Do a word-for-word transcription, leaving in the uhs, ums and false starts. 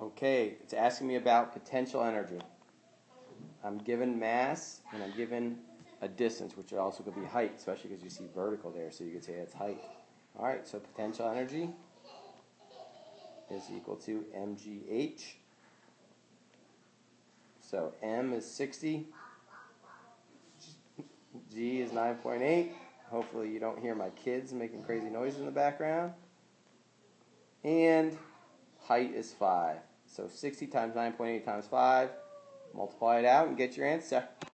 Okay, it's asking me about potential energy. I'm given mass and I'm given a distance, which also could be height, especially because you see vertical there, so you could say that's height. All right, so potential energy is equal to mgh. So M is sixty, G is nine point eight. Hopefully you don't hear my kids making crazy noises in the background. And height is five. So sixty times nine point eight times five. Multiply it out and get your answer.